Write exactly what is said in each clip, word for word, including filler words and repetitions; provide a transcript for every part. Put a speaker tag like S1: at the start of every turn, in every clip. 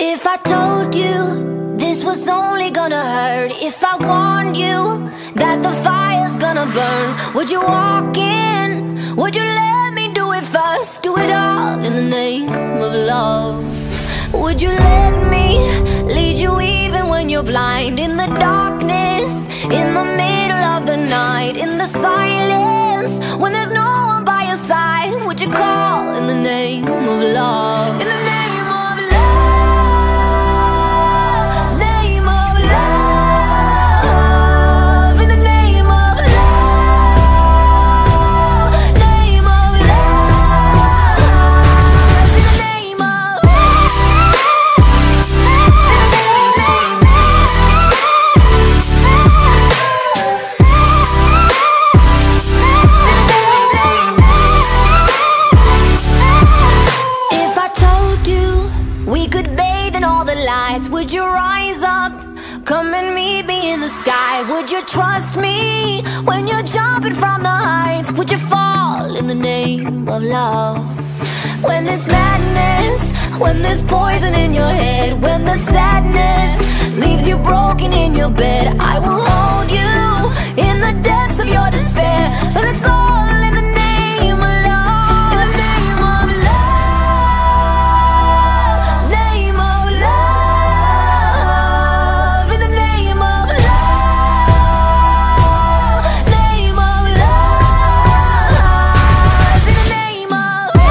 S1: If I told you this was only gonna hurt, if I warned you that the fire's gonna burn, would you walk in? Would you let me do it first? Do it all in the name of love. Would you let me lead you even when you're blind? In the darkness, in the middle of the night, in the silence, when there's no one by your side, would you call in the name of love? In the name of love, name of love, in the name of love, name of love, in the name of If I told you we could bathe in all the lights, would you rise up? Come and meet me in the sky. Would you trust me when you're jumping from the heights? Would you fall in the name of love? When there's madness, when there's poison in your head, when the sadness leaves you broken in your bed, I will hold you in the depths of your despair. But it's all in the name of love. In the name of love, name of love, in the name of love, name of love, in the name of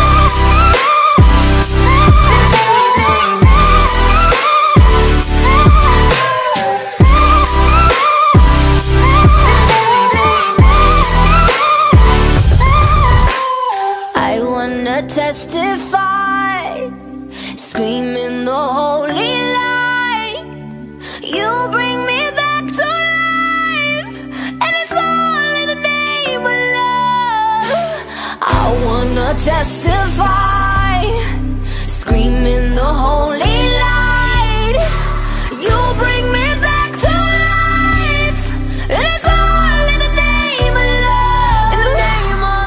S1: I wanna testify, screaming the holy light. You bring me back to life, and it's all in the name of love. I wanna testify, screaming the holy light. You bring me back to life, and it's all in the name of love. In the name of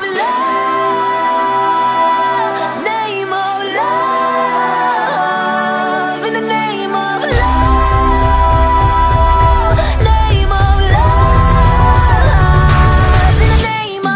S1: love, name of love, in the name of love, name of love, in the name of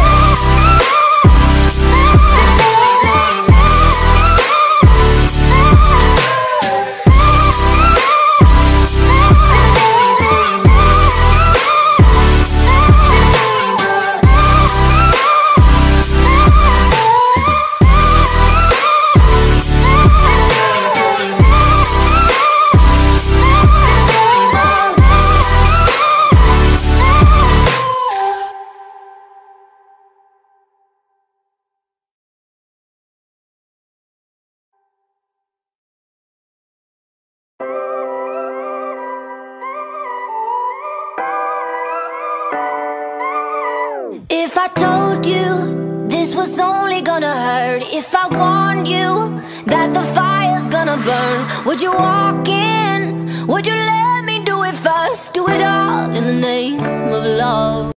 S1: If I told you this was only gonna hurt, if I warned you that the fire's gonna burn, would you walk in? Would you let me do it first? Do it all in the name of love.